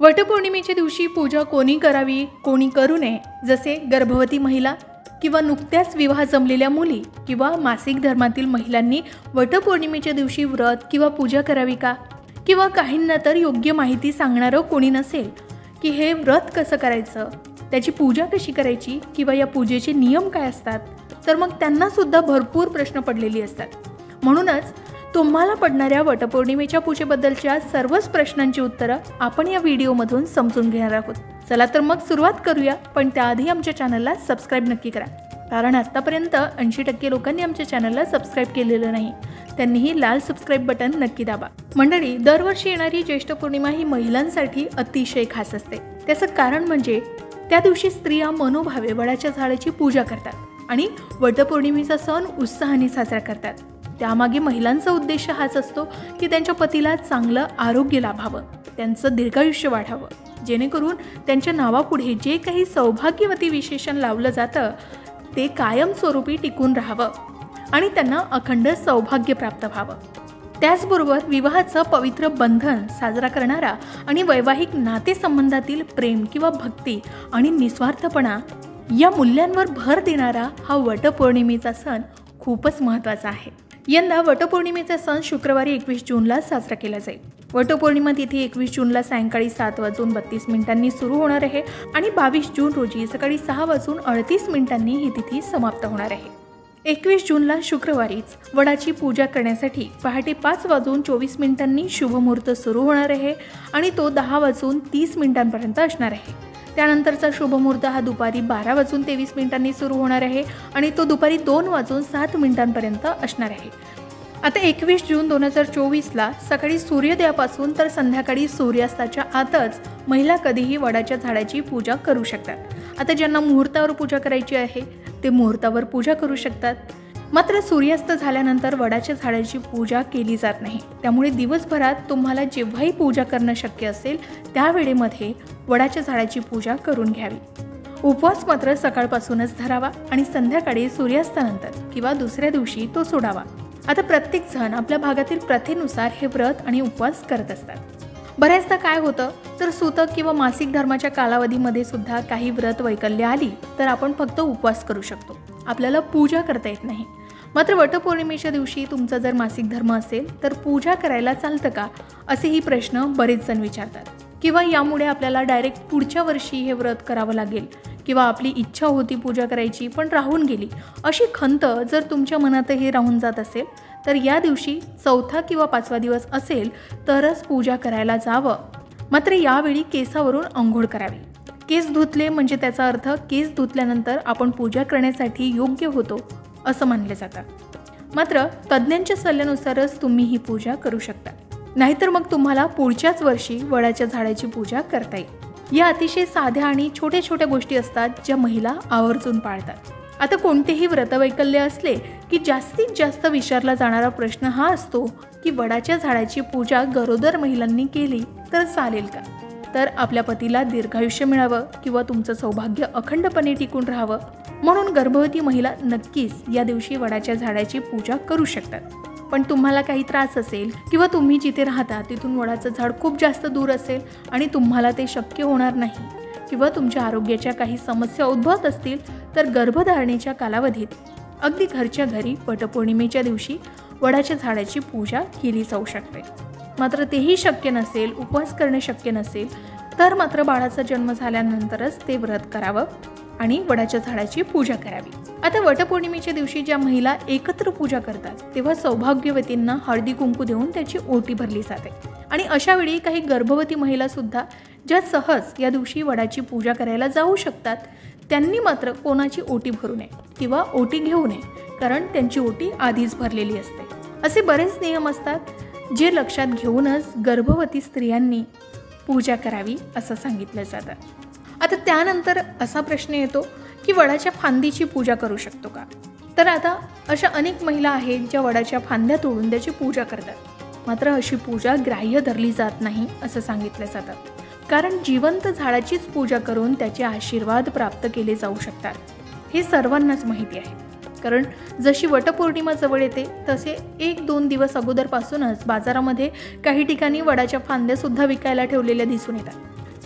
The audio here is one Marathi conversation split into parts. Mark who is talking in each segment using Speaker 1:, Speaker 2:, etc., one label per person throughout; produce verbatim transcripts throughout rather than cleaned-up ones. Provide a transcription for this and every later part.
Speaker 1: वटपौर्णिमेच्या दिवशी पूजा कोणी करावी, कोणी करू नये, जसे गर्भवती महिला किंवा नुकत्याच विवाह जमलेल्या मुली किंवा मासिक धर्मातील महिलांनी वटपौर्णिमेच्या दिवशी व्रत किंवा पूजा करावी का? किंवा काहींना तर योग्य माहिती सांगणारं कोणी नसेल की हे व्रत कसं करायचं, त्याची पूजा कशी करायची किंवा या पूजेचे नियम काय असतात, तर मग त्यांना सुद्धा भरपूर प्रश्न पडलेली असतात. म्हणूनच तुम्हाला पडणाऱ्या वटपौर्णिमेच्या पूजेबद्दलच्या सर्वच प्रश्नांची उत्तरं आपण या व्हिडिओमधून समजून घेणार आहोत. चला तर मग सुरुवात करूया, पण त्याआधी आमच्या चॅनलला सबस्क्राईब नक्की करा, कारण आत्तापर्यंत ऐंशी टक्के लोकांनी आमच्या चॅनलला सबस्क्राईब केलेलं नाही. त्यांनीही लाल सबस्क्राईब बटन नक्की दाबा. मंडळी, दरवर्षी येणारी ज्येष्ठ पौर्णिमा ही महिलांसाठी अतिशय खास असते. त्याचं कारण म्हणजे त्या दिवशी स्त्रिया मनोभावे वडाच्या झाडाची पूजा करतात आणि वटपौर्णिमेचा सण उत्साहाने साजरा करतात. त्यामागे महिलांचा उद्देश हाच असतो की त्यांच्या पतीला चांगलं आरोग्य लाभावं, त्यांचं दीर्घायुष्य वाढावं, जेणेकरून त्यांच्या नावापुढे जे काही सौभाग्यवती विशेषण लावलं जातं ते कायमस्वरूपी टिकून राहावं आणि त्यांना अखंड सौभाग्य प्राप्त व्हावं. त्याचबरोबर विवाहाचं पवित्र बंधन साजरा करणारा आणि वैवाहिक नातेसंबंधातील प्रेम किंवा भक्ती आणि निस्वार्थपणा या मूल्यांवर भर देणारा हा वटपौर्णिमेचा सण खूपच महत्त्वाचा आहे. यंदा वटपौर्णिमेचा सण शुक्रवारी एकवीस जूनला साजरा केला जाईल. वटपौर्णिमा तिथी एकवीस जूनला सायंकाळी सात वाजून बत्तीस मिनिटांनी सुरू होणार आहे आणि बावीस जून रोजी सकाळी सहा वाजून अडतीस मिनिटांनी ही तिथी समाप्त होणार आहे. एकवीस जूनला शुक्रवारीच वडाची पूजा करण्यासाठी पहाटे पाच वाजून चोवीस मिनिटांनी शुभमुहूर्त सुरू होणार आहे आणि तो दहा वाजून तीस मिनिटांपर्यंत असणार आहे. त्यानंतरचा शुभमुहूर्त हा दुपारी बारा वाजून तेवीस मिनिटांनी सुरू होणार आहे आणि तो दुपारी दोन वाजून सात मिनिटांपर्यंत असणार आहे. आता एकवीस जून दोन हजार चोवीसला सकाळी सूर्योदयापासून तर संध्याकाळी सूर्यास्ताच्या आतच महिला कधीही वडाच्या झाडाची पूजा करू शकतात. आता ज्यांना मुहूर्तावर पूजा करायची आहे ते मुहूर्तावर पूजा करू शकतात. मात्र सूर्यास्त झाल्यानंतर वडाच्या झाडाची पूजा केली जात नाही. त्यामुळे दिवसभरात तुम्हाला जेव्हाही पूजा करणं शक्य असेल त्यावेळेमध्ये वडाच्या झाडाची पूजा करून घ्यावी. उपवास मात्र सकाळपासूनच धरावा आणि संध्याकाळी सूर्यास्तानंतर किंवा दुसऱ्या दिवशी तो सोडावा. आता प्रत्येक जण आपल्या भागातील प्रथेनुसार हे व्रत आणि उपवास करत असतात. बऱ्याचदा काय होतं तर सूतक किंवा मासिक धर्माच्या कालावधीमध्ये सुद्धा काही व्रत वैकल्य आली तर आपण फक्त उपवास करू शकतो, आपल्याला पूजा करता येत नाही. मात्र वटपौर्णिमेच्या दिवशी तुमचा जर मासिक धर्म असेल तर पूजा करायला चालतं का, असेही प्रश्न बरेच जण विचारतात. किंवा यामुळे आपल्याला डायरेक्ट पुढच्या वर्षी हे व्रत करावं लागेल किंवा आपली इच्छा होती पूजा करायची पण राहून गेली, अशी खंत जर तुमच्या मनातही राहून जात असेल तर या दिवशी चौथा किंवा पाचवा दिवस असेल तरच पूजा करायला जावं. मात्र यावेळी केसावरून अंघोळ करावी. केस धुतले म्हणजे त्याचा अर्थ केस धुतल्यानंतर आपण पूजा करण्यासाठी योग्य होतो असं मानले जातं. मात्र तज्ज्ञांच्या सल्ल्यानुसारच तुम्ही ही पूजा करू शकता, नाहीतर मग तुम्हाला पुढच्याच वर्षी वडाच्या झाडाची पूजा करता येईल. या अतिशय साध्या आणि छोट्या छोट्या गोष्टी असतात ज्या महिला आवर्जून पाळतात. आता कोणतेही व्रतवैकल्य असले की जास्तीत जास्त विचारला जाणारा प्रश्न हा असतो की वडाच्या झाडाची पूजा गरोदर महिलांनी केली तर चालेल का? तर आपल्या पतीला दीर्घायुष्य मिळावं किंवा तुमचं सौभाग्य अखंडपणे टिकून राहावं म्हणून गर्भवती महिला नक्कीच या दिवशी वडाच्या झाडाची पूजा करू शकतात. पण तुम्हाला काही त्रास असेल किंवा तुम्ही जिथे राहता तिथून वडाचं झाड खूप जास्त दूर असेल आणि तुम्हाला ते शक्य होणार नाही किंवा तुमच्या आरोग्याच्या काही समस्या उद्भवत असतील तर गर्भधारणेच्या कालावधीत अगदी घरच्या घरी वटपौर्णिमेच्या दिवशी वडाच्या झाडाची पूजा केली जाऊ शकते. मात्र तेही शक्य नसेल, उपवास करणे शक्य नसेल तर मात्र बाळाचा जन्म झाल्यानंतरच ते व्रत करावं आणि वडाच्या झाडाची पूजा करावी. आता वटपौर्णिमेच्या दिवशी ज्या महिला एकत्र पूजा करतात तेव्हा सौभाग्यवतींना हळदी कुंकू देऊन त्याची ओटी भरली जाते आणि अशा वेळी काही गर्भवती महिला सुद्धा ज्या सहज या दिवशी वडाची पूजा करायला जाऊ शकतात त्यांनी मात्र कोणाची ओटी भरू नये किंवा ओटी घेऊ नये, कारण त्यांची ओटी आधीच भरलेली असते. असे बरेच नियम असतात जे लक्षात घेऊनच गर्भवती स्त्रियांनी पूजा करावी असं सांगितलं जातं. आता त्यानंतर असा प्रश्न येतो की वडाच्या फांदीची पूजा करू शकतो का? तर आता अशा अनेक महिला आहेत ज्या वडाच्या फांद्या तोडून त्याची पूजा करतात. मात्र अशी पूजा ग्राह्य धरली जात नाही असं सांगितलं जातं, कारण जिवंत झाडाचीच पूजा करून त्याचे आशीर्वाद प्राप्त केले जाऊ शकतात. हे सर्वांनाच माहिती आहे, कारण जशी वटपौर्णिमा जवळ येते तसे एक दोन दिवस अगोदरपासूनच बाजारामध्ये काही ठिकाणी वडाच्या फांद्या सुद्धा विकायला ठेवलेल्या दिसून येतात.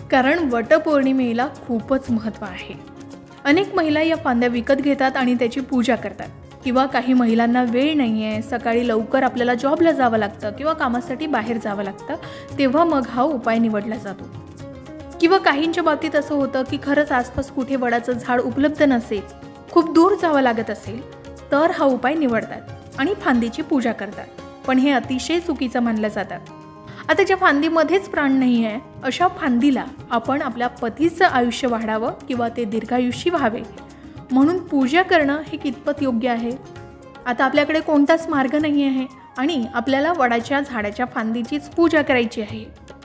Speaker 1: कारण वटपौर्णिमेला खूपच महत्त्व आहे। अनेक महिला या फांद्या विकत घेतात आणि त्याची पूजा करतात, किंवा काही महिलांना वेळ नाही आहे, सकाळी लवकर आपल्याला जॉबला जावं लागतं किंवा कामासाठी बाहेर जावं लागतं, तेव्हा मग हा उपाय निवडला जातो। किंवा काहींच्या बाबतीत असं होतं की खरंच आसपास कुठे वडाचं झाड उपलब्ध नसेल, खूप दूर जावं लागत असेल, तर हा उपाय निवडतात आणि फांदीची पूजा करतात, पण हे अतिशय चुकीचं मानलं जातं। आता ज्या फांदीमध्येच प्राण नाही आहे अशा फांदीला आपण आपल्या पतीचं आयुष्य वाढावं किंवा ते दीर्घायुषी व्हावे म्हणून पूजा करणं हे कितपत योग्य आहे? आता आपल्याकडे कोणताच मार्ग नाही आहे आणि आपल्याला वडाच्या झाडाच्या फांदीचीच पूजा करायची आहे,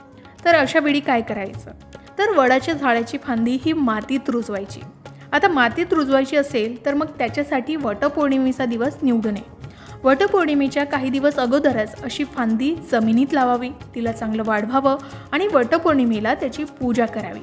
Speaker 1: तर अशा वेळी काय करायचं? तर वडाच्या झाडाची फांदी ही मातीत रुजवायची। आता मातीत रुजवायची असेल तर मग त्याच्यासाठी वटपौर्णिमेचा दिवस निवडू नये। वटपौर्णिमेच्या काही दिवस अगोदरच अशी फांदी जमिनीत लावावी, तिला चांगलं वाढवावं आणि वटपौर्णिमेला त्याची पूजा करावी।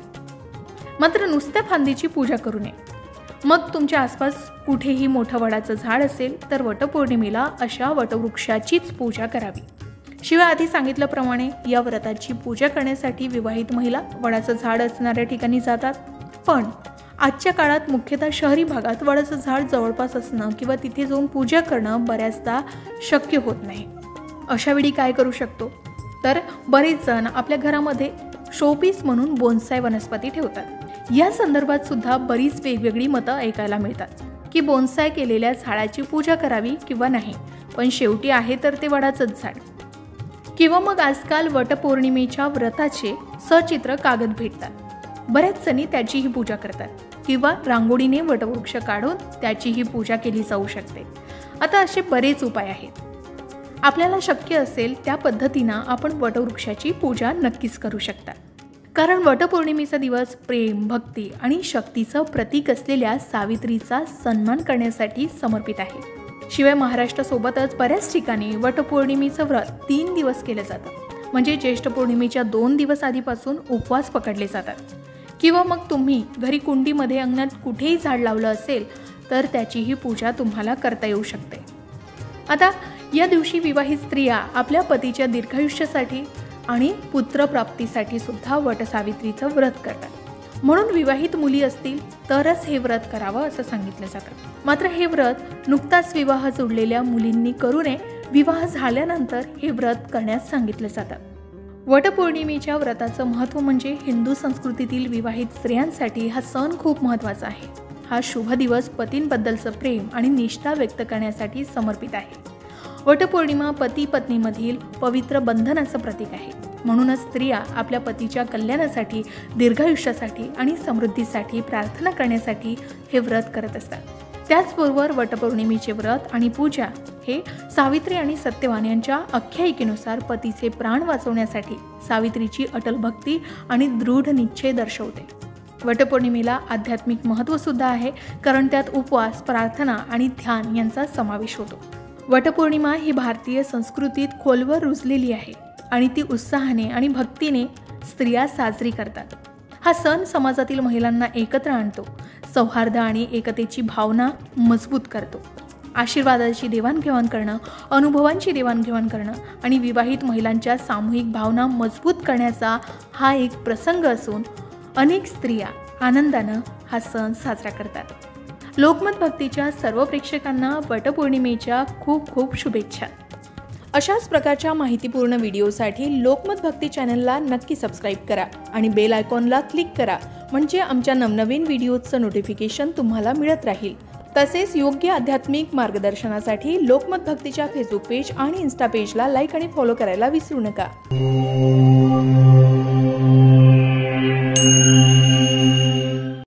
Speaker 1: मात्र नुसत्या फांदीची पूजा करू नये। मग तुमच्या आसपास कुठेही मोठं वडाचं झाड असेल तर वटपौर्णिमेला अशा वटवृक्षाचीच पूजा करावी। शिवाय आधी सांगितल्याप्रमाणे या व्रताची पूजा करण्यासाठी विवाहित महिला वडाचं झाड असणाऱ्या ठिकाणी जातात, पण आजच्या काळात मुख्यतः शहरी भागात वडाचं झाड जवळपास असणं किंवा तिथे जाऊन पूजा करणं बऱ्याचदा शक्य होत नाही। अशा वेळी काय करू शकतो? तर बरेच जण आपल्या घरामध्ये शोपीस म्हणून बोन्साय वनस्पती ठेवतात। या संदर्भात सुद्धा बरीच वेगवेगळी मतं ऐकायला मिळतात की बोन्साय केलेल्या झाडाची पूजा करावी किंवा नाही, पण शेवटी आहे तर ते वडाचंच झाड। किंवा मग आजकाल वटपौर्णिमेच्या व्रताचे सचित्र कागद भेटतात, बऱ्याच जणी त्याचीही पूजा करतात किंवा रांगोळीने वटवृक्ष काढून त्याचीही पूजा केली जाऊ शकते। आता असे बरेच उपाय आहेत, आपल्याला शक्य असेल त्या पद्धतीनं आपण वटवृक्षाची पूजा नक्कीच करू शकता। कारण वटपौर्णिमेचा दिवस प्रेम, भक्ती आणि शक्तीचं प्रतीक असलेल्या सावित्रीचा सन्मान करण्यासाठी समर्पित आहे। शिवाय महाराष्ट्रासोबतच बऱ्याच ठिकाणी वटपौर्णिमेचं व्रत तीन दिवस केलं जातं, म्हणजे ज्येष्ठ पौर्णिमेच्या दोन दिवस आधीपासून उपवास पकडले जातात। किंवा मग तुम्ही घरी कुंडीमध्ये अंगणात कुठेही झाड लावलं असेल तर त्याचीही पूजा तुम्हाला करता येऊ शकते। आता या दिवशी विवाहित स्त्रिया आपल्या पतीच्या दीर्घायुष्यासाठी आणि पुत्रप्राप्तीसाठी सुद्धा वटसावित्रीचं व्रत करतात, म्हणून विवाहित मुली असतील तरच हे व्रत करावं असं सांगितलं जातं। मात्र हे व्रत नुकताच विवाह जोडलेल्या मुलींनी करू नये, विवाह झाल्यानंतर हे व्रत करण्यास सांगितलं जातं। वटपौर्णिमेच्या व्रताचं महत्त्व म्हणजे हिंदू संस्कृतीतील विवाहित स्त्रियांसाठी हा सण खूप महत्त्वाचा आहे। हा शुभ दिवस पतींबद्दलचं प्रेम आणि निष्ठा व्यक्त करण्यासाठी समर्पित आहे। वटपौर्णिमा पती पत्नीमधील पवित्र बंधनाचं प्रतीक आहे, म्हणूनच स्त्रिया आपल्या पतीच्या कल्याणासाठी, दीर्घायुष्यासाठी आणि समृद्धीसाठी प्रार्थना करण्यासाठी हे व्रत करत असतात। त्याचबरोबर वटपौर्णिमेचे व्रत आणि पूजा हे सावित्री आणि सत्यवान यांच्या आख्यायिकेनुसार पतीचे प्राण वाचवण्यासाठी सावित्रीची अटल भक्ती आणि दृढ निश्चय दर्शवते। वटपौर्णिमेला आध्यात्मिक महत्त्व सुद्धा आहे, कारण त्यात उपवास, प्रार्थना आणि ध्यान यांचा समावेश होतो। वटपौर्णिमा ही भारतीय संस्कृतीत खोलवर रुजलेली आहे आणि ती उत्साहाने आणि भक्तीने स्त्रिया साजरी करतात। हा सण समाजातील महिलांना एकत्र आणतो, सौहार्द आणि एकतेची भावना मजबूत करतो। आशीर्वादाची देवाणघेवाण करणं, अनुभवांची देवाणघेवाण करणं आणि विवाहित महिलांच्या सामूहिक भावना मजबूत करण्याचा हा एक प्रसंग असून अनेक स्त्रिया आनंदानं हा सण साजरा करतात। लोकमत भक्तीच्या सर्व प्रेक्षकांना वटपौर्णिमेच्या खूप खूप शुभेच्छा। अशाच प्रकारच्या माहितीपूर्ण व्हिडिओसाठी लोकमत भक्ती चॅनलला नक्की सबस्क्राईब करा आणि बेल आयकॉनला क्लिक करा, म्हणजे आमच्या नवनवीन व्हिडिओचं नोटिफिकेशन तुम्हाला मिळत राहील। तसेच योग्य आध्यात्मिक मार्गदर्शनासाठी लोकमत भक्तीच्या फेसबुक पेज आणि इन्स्टा पेजला लाईक आणि फॉलो करायला विसरू नका।